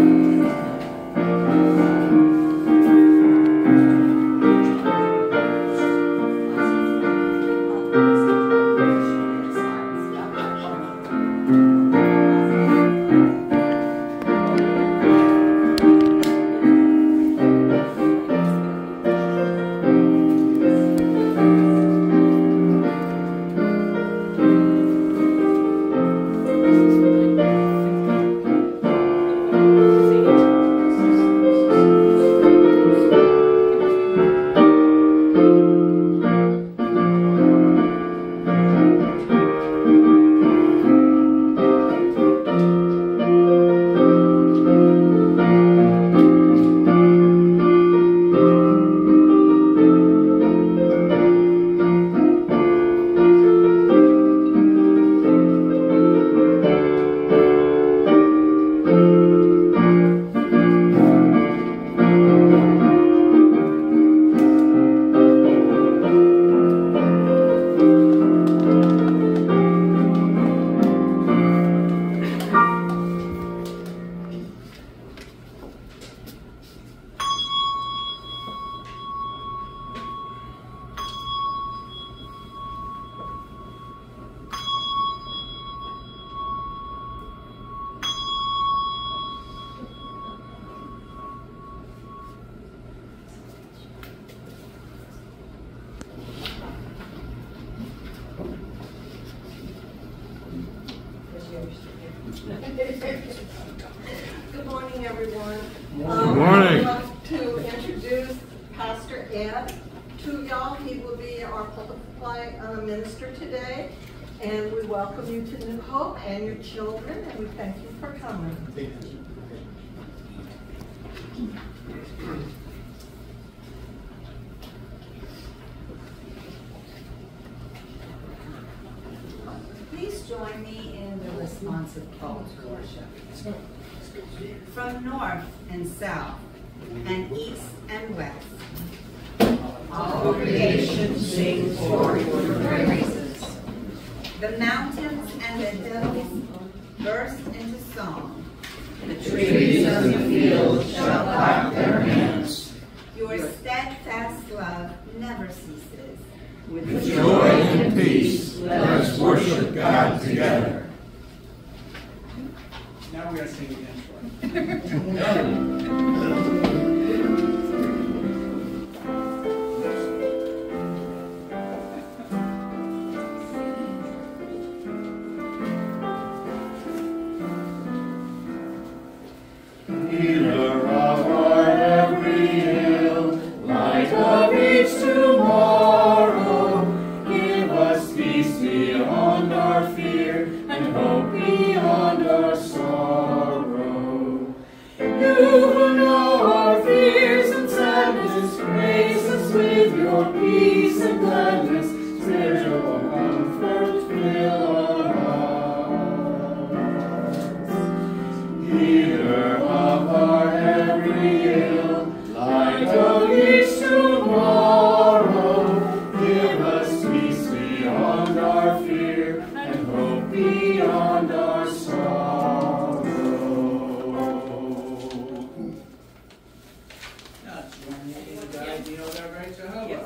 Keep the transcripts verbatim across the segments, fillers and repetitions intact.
Good morning, everyone. Good um, morning. I'd like to introduce Pastor Ed to y'all. He will be our public supply uh, minister today. And we welcome you to New Hope and your children, and we thank you for coming. Thank you. Please join me in the responsive call to worship. From north and south, and east and west, all creation sings forth your praises. The mountains and the hills burst into song. The trees of the field shall clap their hands. Your steadfast love never ceases. With joy and peace, let us worship God together. Now we're going to sing again. Healer of our every ill, light of each tomorrow, give us peace beyond our fear and hope beyond our sorrow. You who know our fears and sadness, grace us with your peace and gladness, spiritual comfort fill our hearts. Healer of our every ill, light of each tomorrow, give us peace beyond our fear and hope beyond our sorrow. Now, join me in the idea of our right Jehovah. Yes.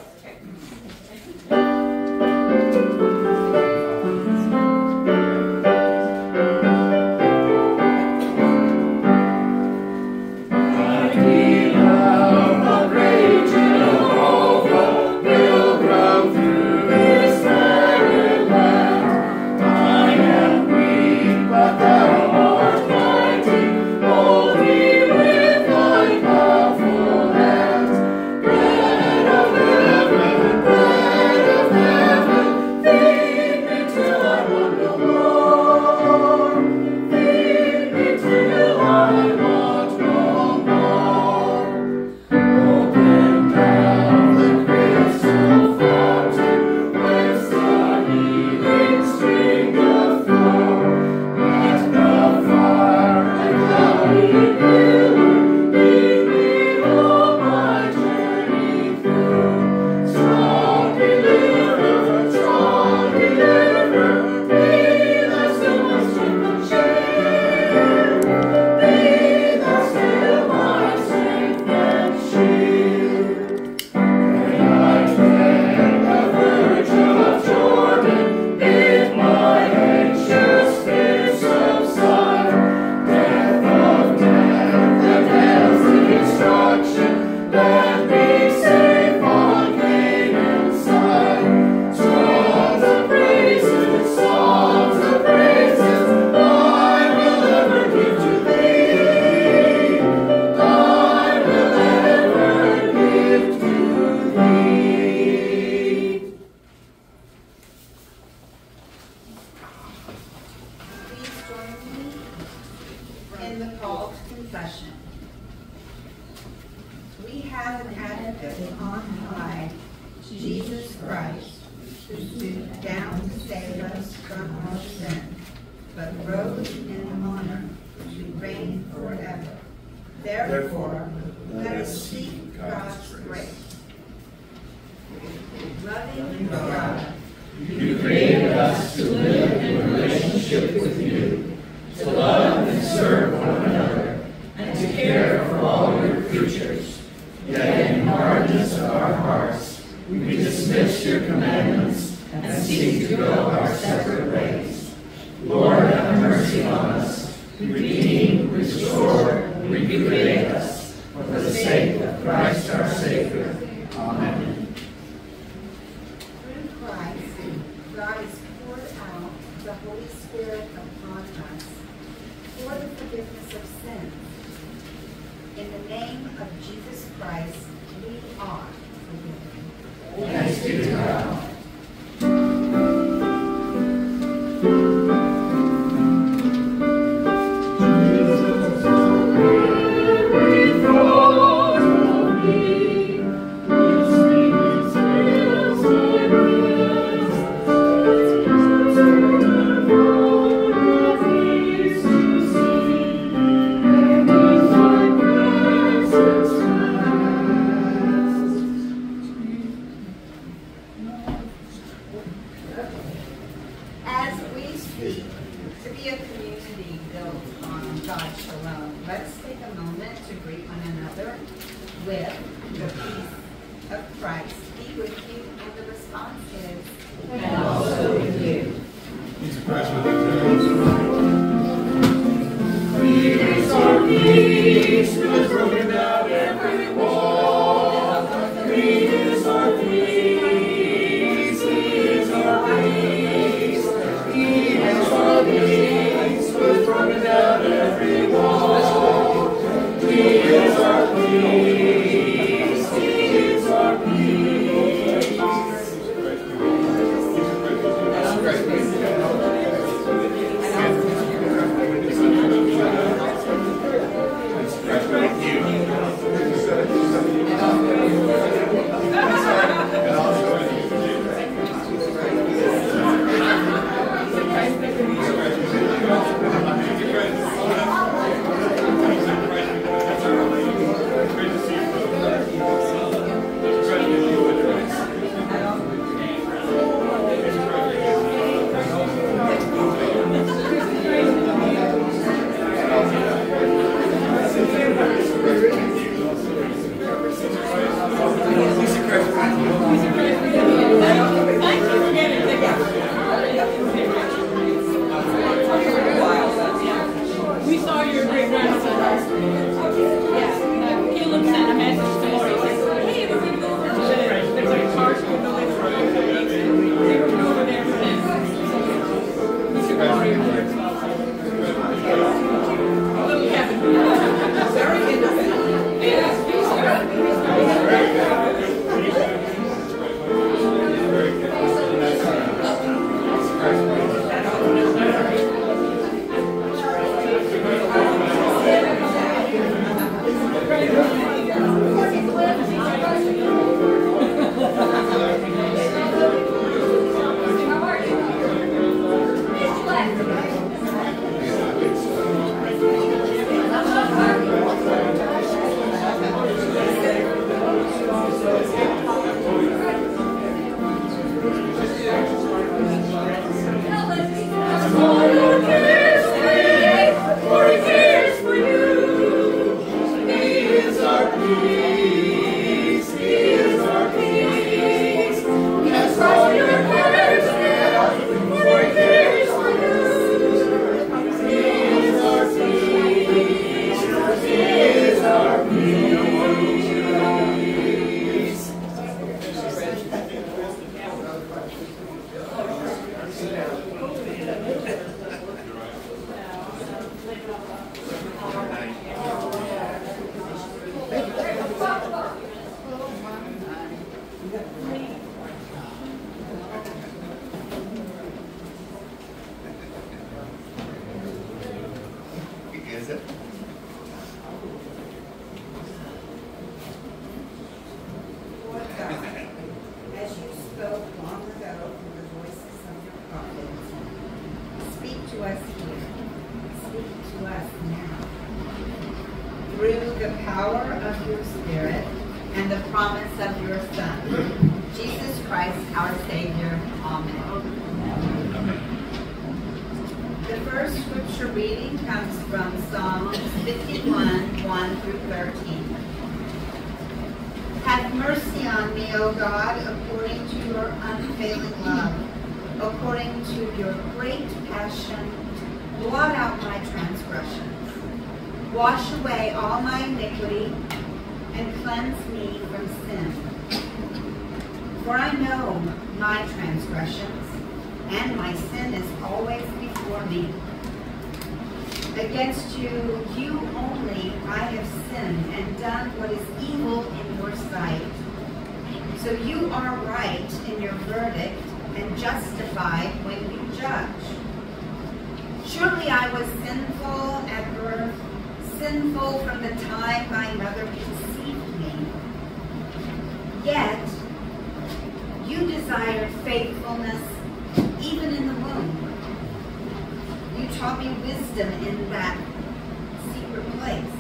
call to confession. We have an advocate on high, Jesus Christ, who stooped down to save us from our sin, but rose in honor to reign forever. Therefore, let us seek God's grace. Loving God, You created us to live in relationship with you, to love and serve one another, and to care for all your creatures. Yet in the hardness of our hearts, we dismiss your commandments and seek to go our separate ways. Lord, have mercy on us. Redeem, restore, recreate us, for the sake of Christ our Savior. Amen. through Christ, God has poured out the Holy Spirit upon us for the forgiveness of sins. In the name of Jesus Christ, we are forgiven. Thanks be to God. As we seek to be a community built on God's shalom, let's take a moment to greet one another with the peace of Christ be with you, and the response is, And also with you. Peace of Christ with you. Peace, our peace, has broken down every wall. Peace, our peace, is our peace. Peace, our peace, has broken down every wall. Peace, our peace, is our Peace. through the power of your Spirit and the promise of your Son, Jesus Christ, our Savior. Amen. The first scripture reading comes from Psalms fifty-one, one through thirteen. Have mercy on me, O God, according to your unfailing love, according to your great passion. Blot out my transgressions. Wash away all my iniquity and cleanse me from sin. For I know my transgressions, and my sin is always before me. Against you, you only, I have sinned and done what is evil in your sight. So you are right in your verdict and justified when you judge. Surely I was sinful at birth, sinful from the time my mother conceived me. Yet, you desired faithfulness even in the womb. You taught me wisdom in that secret place.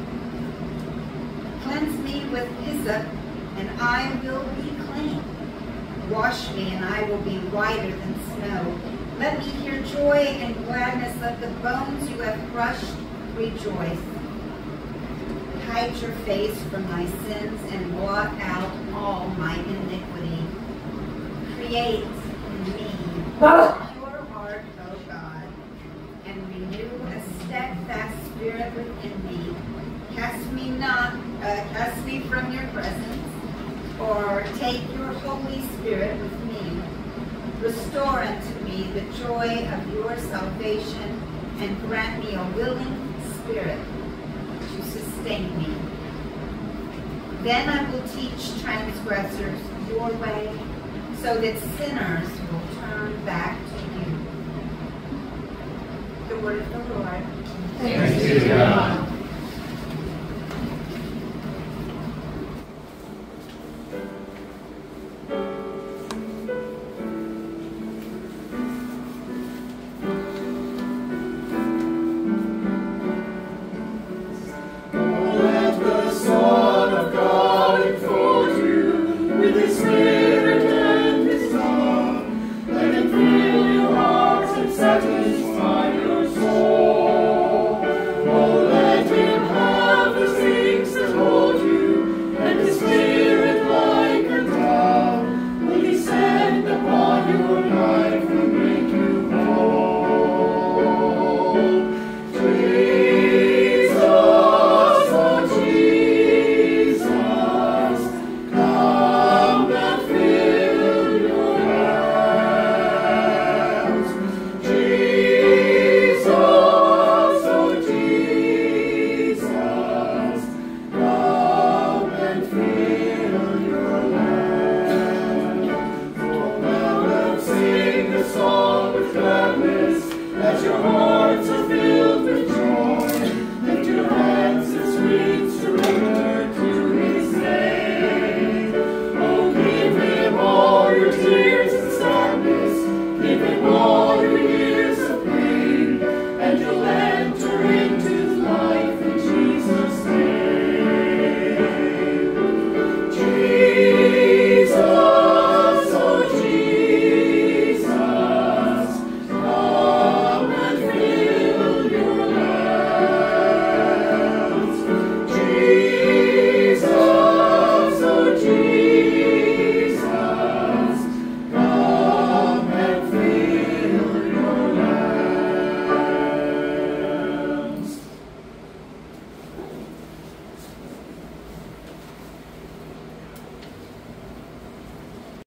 Cleanse me with hyssop, and I will be clean. Wash me, and I will be whiter than snow. Let me hear joy and gladness. Let the bones you have crushed rejoice. Hide your face from my sins and blot out all my iniquity. Create in me a pure heart, O God, and renew a steadfast spirit within me. Cast me not, uh, cast me from your presence, or take your Holy Spirit with me. Restore unto me the joy of your salvation, and grant me a willing spirit to sustain me. Then I will teach transgressors your way, so that sinners will turn back to you. The word of the Lord. Thanks be to God.